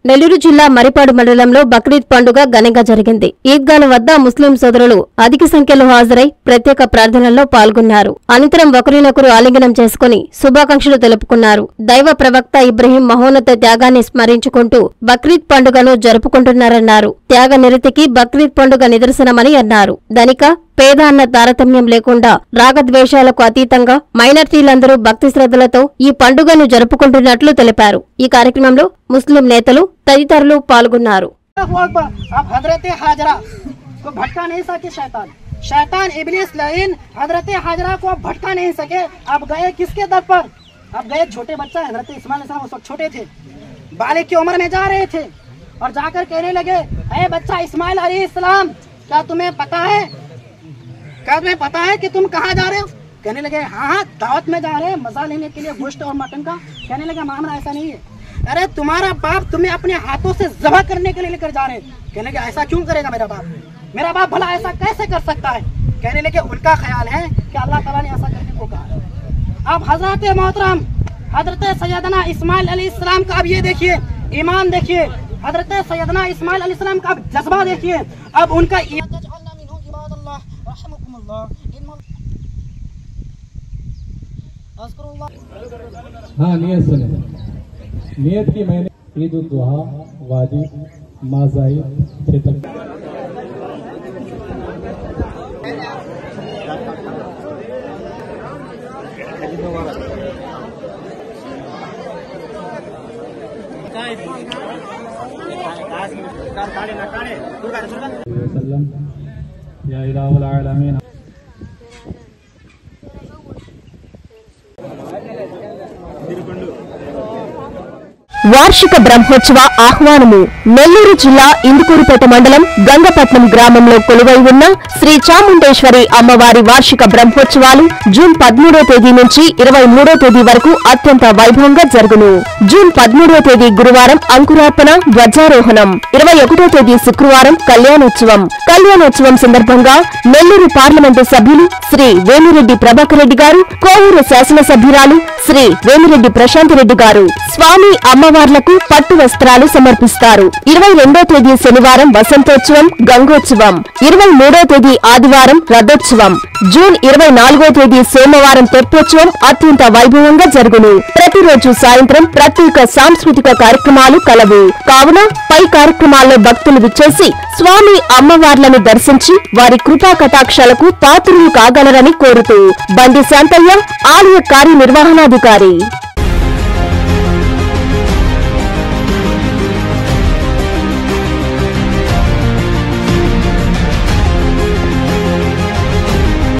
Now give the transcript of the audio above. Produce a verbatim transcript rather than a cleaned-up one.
నెల్లూరు జిల్లా మరిపాడు మండలంలో బక్రీద్ పండుగ ఘనంగా జరిగింది. ఈద్గాల వద్ద ముస్లిం సోదరులు అధిక సంఖ్యలో హాజరై ప్రత్యేక ప్రార్థనల్లో పాల్గొన్నారు. అనంతరం ఒకరినొకరు ఆలింగనం చేసుకుని శుభాకాంక్షలు తెలుపుకున్నారు. దైవ ప్రవక్త ఇబ్రహీం మహోన్నత త్యాగాన్ని స్మరించుకుంటూ బక్రీద్ పండుగను జరుపుకుంటున్నారన్నారు. త్యాగ నిరతికి బక్రీద్ పండుగ నిదర్శనమని అన్నారు. ధనిక పేద అన్న తారతమ్యం లేకుండా రాగద్వేషాలకు అతీతంగా మైనార్టీలందరూ భక్తి శ్రద్ధలతో ఈ పండుగను జరుపుకుంటున్నట్లు తెలిపారు. ఈ కార్యక్రమంలో ముస్లిం నేతలు తదితరులు పాల్గొన్నారు. शैतान इब्लीस लाइन हजरत हाजरा को भटका नहीं सके। अब गए किसके दर पर? अब गए छोटे बच्चा हजरत इस्माइल अलैहिस्सलाम उस वक्त छोटे थे, बालिग की उम्र में जा रहे थे और जाकर कहने लगे, अरे बच्चा इस्माइल अलैहिस्सलाम, क्या तुम्हें पता है क्या तुम्हें पता है कि तुम कहाँ जा रहे हो? कहने लगे हाँ हाँ दावत में जा रहे हैं, मजा लेने के लिए गोश्त और मटन का। कहने लगे मामला ऐसा नहीं है, अरे तुम्हारा बाप तुम्हें अपने हाथों से ज़बह करने के लिए लेकर जा रहे हैं। कहने लगे ऐसा क्यों करेगा मेरा बाप? मेरा बाप भला ऐसा कैसे कर सकता है? कहने लगे उनका ख्याल है कि अल्लाह ताला ने ऐसा करने को कहा। अब हजरत मोहतरम हजरत सैयदना इस्माइल अलैहिस्सलाम का अब ये देखिए ईमान देखिए, हजरत सैयदना इस्माइल अलैहिस्सलाम का जज्बा देखिए। अब उनका हाँ नियत सुने, नियत की मैंने ईद उल दुहा वादी माजाई क्षेत्र या इलाहुल आलमीन। వార్షిక బ్రహ్మోత్సవ ఆహ్వానము. నెల్లూరు జిల్లా ఇందుకూరుపేట మండలం గంగపట్నం గ్రామంలో కొలువై ఉన్న శ్రీ చాముండేశ్వరి అమ్మవారి వార్షిక బ్రహ్మోత్సవాలు జూన్ పదమూడో తేదీ నుంచి ఇరవై మూడో తేదీ వరకు అత్యంత వైభవంగా జరుగును. జూన్ పదమూడో తేదీ గురువారం అంకురార్పణ, ధ్వజారోహణం. ఇరవై ఒకటో తేదీ శుక్రవారం కళ్యాణోత్సవం. కళ్యాణోత్సవం సందర్భంగా నెల్లూరు పార్లమెంటు సభ్యులు శ్రీ వేమిరెడ్డి ప్రభాకర్ రెడ్డి గారు, కోవూరు శాసనసభ్యురాలు శ్రీ వేమిరెడ్డి ప్రశాంత్ రెడ్డి గారు స్వామి అమ్మవార్లకు పట్టు వస్త్రాలు సమర్పిస్తారు. ఇరవై రెండో తేదీ శనివారం వసంతోత్సవం, గంగోత్సవం. ఇరవై మూడో తేదీ ఆదివారం రథోత్సవం. జూన్ ఇరవై నాలుగో తేదీ సోమవారం తెప్పోత్సవం అత్యంత వైభవంగా జరుగును. ప్రతిరోజు సాయంత్రం ప్రత్యేక సాంస్కృతిక కార్యక్రమాలు కలవు. కావున పై కార్యక్రమాల్లో భక్తులు విచ్చేసి స్వామి అమ్మవార్లను దర్శించి వారి కృపా కటాక్షాలకు పాత్రులు కాగలరని కోరుతూ బండి శాంతయ్య, ఆలయ కార్యనిర్వహణాధికారి.